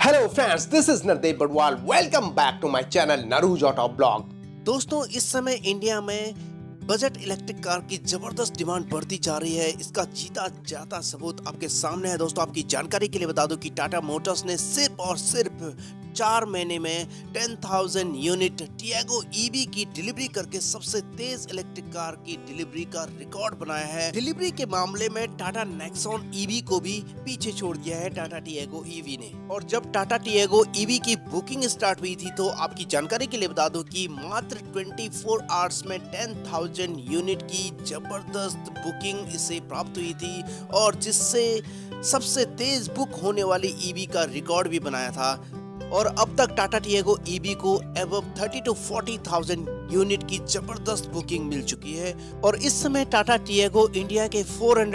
Hello friends, this is Nardev Badwal. Welcome back to my channel Naru's auto blog. दोस्तों, इस समय India में बजट इलेक्ट्रिक कार की जबरदस्त डिमांड बढ़ती जा रही है। इसका जीता जाता सबूत आपके सामने है। दोस्तों, आपकी जानकारी के लिए बता दूं कि टाटा मोटर्स ने सिर्फ और सिर्फ 4 महीने में 10,000 यूनिट टियागो ईवी की डिलीवरी करके सबसे तेज इलेक्ट्रिक कार की डिलीवरी का रिकॉर्ड बनाया है। डिलीवरी के मामले में टाटा नेक्सॉन ईवी को भी पीछे छोड़ दिया है टाटा टियागो ईवी ने। और जब टाटा टियागो ईवी की बुकिंग स्टार्ट हुई थी तो आपकी जानकारी के लिए बता दूं कि मात्र 24 आवर्स में 10,000 यूनिट की जबरदस्त बुकिंग इसे प्राप्त हुई थी और जिससे सबसे तेज बुक होने वाली ईवी का रिकॉर्ड भी बनाया था। और अब तक टाटा टियागो ईवी को अबव 30 to 40,000 यूनिट की जबरदस्त बुकिंग मिल चुकी है। और इस समय टाटा टियागो इंडिया के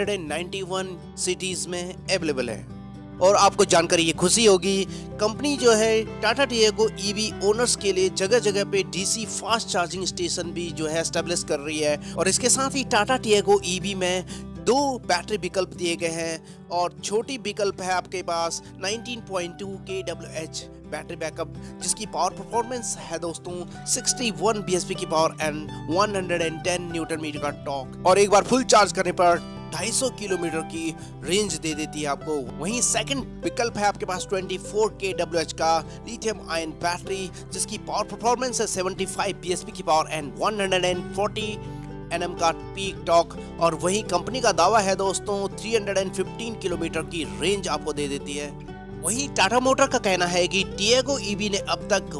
491 सिटीज में अवेलेबल है। और आपको जानकारी ये खुशी होगी, कंपनी जो है टाटा टियागो ईवी ओनर्स के लिए जगह जगह पे डीसी फास्ट चार्जिंग स्टेशन भी जो है एस्टेब्लिश कर रही है। और इसके साथ ही टाटा टियागो ईवी में 2 बैटरी विकल्प दिए गए हैं और छोटी विकल्प है आपके पास 19.2 kWh बैटरी बैकअप, जिसकी पावर परफॉर्मेंस है दोस्तों 61 bhp की पावर एंड 110 न्यूटन मीटर का टॉर्क। और एक बार फुल चार्ज करने पर 250 किलोमीटर की रेंज दे देती है आपको। वहीं सेकंड विकल्प है आपके पास 24 kWh का लिथियम आयन बैटरी, जिसकी पावर परफॉर्मेंस है 75 bhp की पावर एंड 140 Nm का पीक टॉर्क। और वही कंपनी का दावा है दोस्तों 315 किलोमीटर की रेंज आपको दे देती है। वहीं टाटा मोटर का कहना है कि टियागो ईवी ने अब तक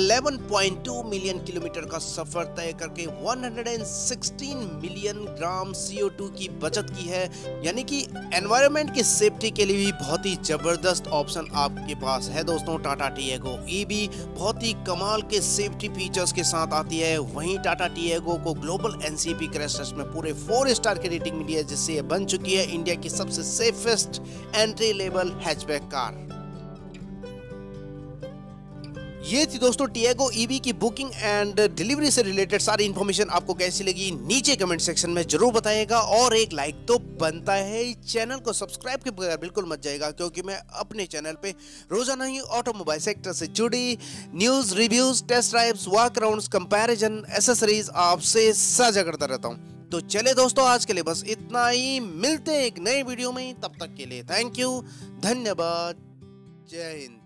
11.2 मिलियन किलोमीटर का सफर तय करके 116 मिलियन ग्राम CO2 की बचत की है। यानी कि एनवायरनमेंट की सेफ्टी के लिए भी बहुत ही जबरदस्त ऑप्शन आपके पास है दोस्तों। टाटा टियागो ईवी बहुत ही कमाल के सेफ्टी फीचर्स के साथ आती है। वहीं टाटा टियागो को ग्लोबल NCAP क्रैश टेस्ट में पूरे 4 स्टार की रेटिंग मिली है, जिससे ये बन चुकी है इंडिया की सबसे safest entry level hatchback car. ये थी दोस्तों टियागो ईवी की बुकिंग एंड डिलीवरी से रिलेटेड सारी इन्फॉर्मेशन। आपको कैसी लगी नीचे कमेंट सेक्शन में जरूर बताइएगा और एक लाइक तो बनता है। चैनल को सब्सक्राइब के बगैर बिल्कुल मत जाएगा, क्योंकि मैं अपने चैनल पे रोजाना ही ऑटोमोबाइल सेक्टर से जुड़ी news, reviews, test drives, walk arounds, comparison, accessories आपसे साझा करता रहता हूँ। तो चले दोस्तों, आज के लिए बस इतना ही। मिलते हैं एक नए वीडियो में, तब तक के लिए थैंक यू, धन्यवाद, जय हिंद।